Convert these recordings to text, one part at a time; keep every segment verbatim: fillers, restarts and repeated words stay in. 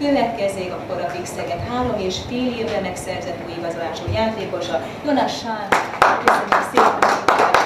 Következzék akkor a Pixeget három és fél évre megszerzett új igazolású játékosa, Jonas Sán. Köszönjük szépen!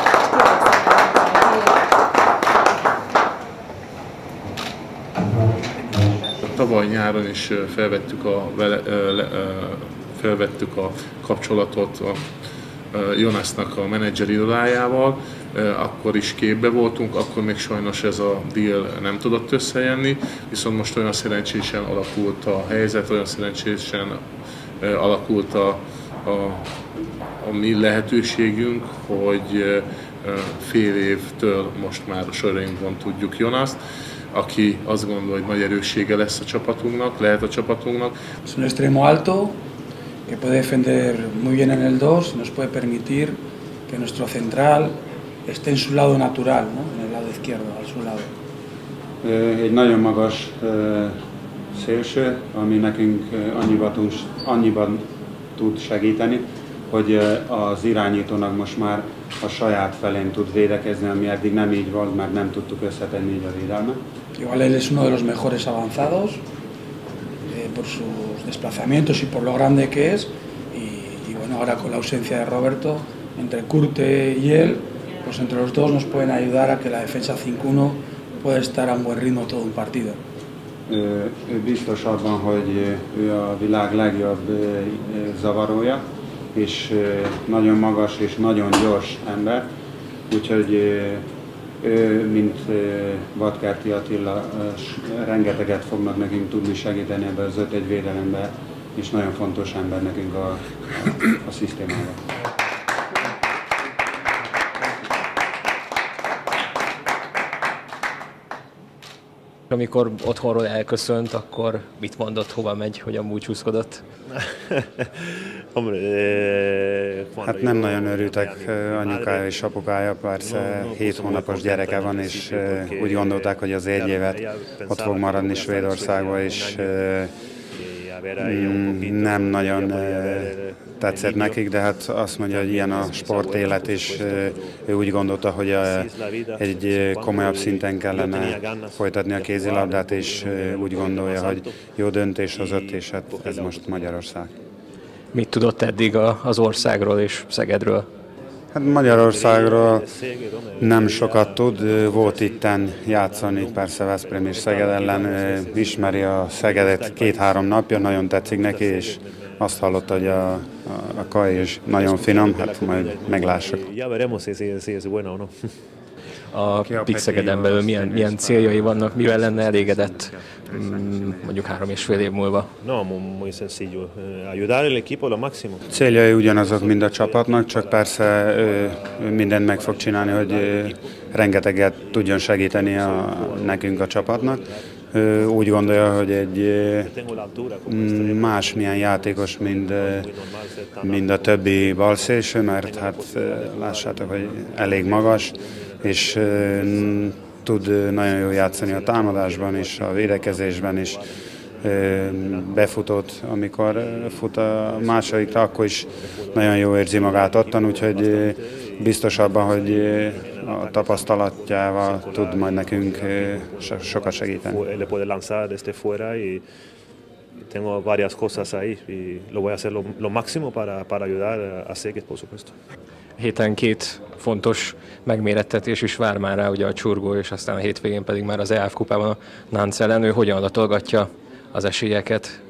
Tavaly nyáron is felvettük a, vele, felvettük a kapcsolatot a Jonasnak a menedzser irodájával, akkor is képbe voltunk, akkor még sajnos ez a deal nem tudott összejönni, viszont most olyan szerencsésen alakult a helyzet, olyan szerencsésen alakult a, a, a mi lehetőségünk, hogy fél évtől most már a sorainkban tudjuk Jonast, aki azt gondolja, hogy nagy erőssége lesz a csapatunknak, lehet a csapatunknak. Es un extremo alto, que puede defender muy bien en el dos, nos puede permitir que nuestro central esté en su lado natural, ¿no? En el lado izquierdo, al su lado. Egy nagyon magas szélső, ami nekünk annyiban tud, annyiban tud segíteni, hogy az irányítónak most már a saját felén tud védekezni, ami eddig nem így volt, mert nem tudtuk összetenni így a védelmet. Igual él es uno de los mejores avanzados eh, por sus desplazamientos y por lo grande que es y, y bueno, ahora con la ausencia de Roberto, entre Curte y él, pues entre los dos nos pueden ayudar a que la defensa cinco uno pueda estar a un buen ritmo todo un partido. Ő, ő biztos abban, hogy ő a világ legjobb zavarója, és nagyon magas és nagyon gyors ember, úgyhogy ő, mint Vadkerti Attila, rengeteget fognak nekünk tudni segíteni ebbe az öt egy védelembe, és nagyon fontos ember nekünk a, a, a szisztémában. Amikor otthonról elköszönt, akkor mit mondott, hova megy, hogyan búcsúzkodott? Hát nem nagyon örültek anyukája és apukája, persze hét hónapos gyereke van, és úgy gondolták, hogy az egy évet ott fog maradni Svédországba, és nem nagyon tetszett nekik, de hát azt mondja, hogy ilyen a sportélet, és ő úgy gondolta, hogy egy komolyabb szinten kellene folytatni a kézilabdát, és úgy gondolja, hogy jó döntés az öt, és hát ez most Magyarország. Mit tudott eddig az országról és Szegedről? Hát Magyarországról nem sokat tud, volt itten játszani, persze Veszprém és Szeged ellen, ismeri a Szegedet két-három napja, nagyon tetszik neki, és azt hallotta, hogy a, a, a kaj is nagyon finom, hát majd meglássuk. A Pixegeden belül milyen, milyen céljai vannak, mivel lenne elégedett mondjuk három és fél év múlva? Céljai ugyanazok, mind a csapatnak, csak persze mindent meg fog csinálni, hogy rengeteget tudjon segíteni a, nekünk a csapatnak. Úgy gondolja, hogy egy másmilyen játékos, mint, mint a többi balszélső, mert hát lássátok, hogy elég magas, és tud nagyon jól játszani a támadásban és a védekezésben is. Befutott, amikor fut a másodikra, akkor is nagyon jól érzi magát ottan, úgyhogy biztos abban, hogy a tapasztalatjával tud majd nekünk sokat segíteni. Tengo varias cosas ahí y lo voy a hacer lo, lo máximo para, para ayudar a Szeged, por supuesto. Héten két fontos megmérettetés is vár már rá, ugye a Csurgó, és aztán a hétvégén pedig már az e á ef kupában a Nantes ellen. Ő hogyan adatolgatja az esélyeket?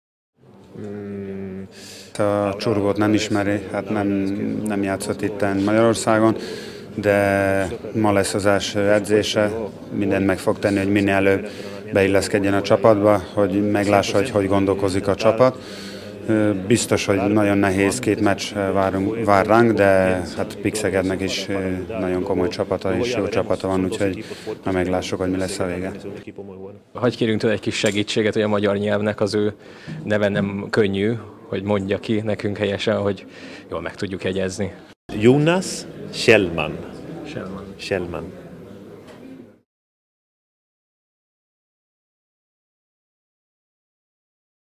A Csurgót nem ismeri, hát nem, nem játszott itten Magyarországon, de ma lesz az első edzése, mindent meg fog tenni, hogy minél előbb beilleszkedjen a csapatba, hogy meglássa, hogy hogy gondolkozik a csapat. Biztos, hogy nagyon nehéz két meccs várunk, vár ránk, de hát Pixegednek is nagyon komoly csapata és jó csapata van, úgyhogy na meglássuk, hogy mi lesz a vége. Hagy kérünk tőle egy kis segítséget, hogy a magyar nyelvnek az ő neve nem könnyű, hogy mondja ki nekünk helyesen, hogy jól meg tudjuk jegyezni. Jonas Kjellman. Kjellman. Kjellman.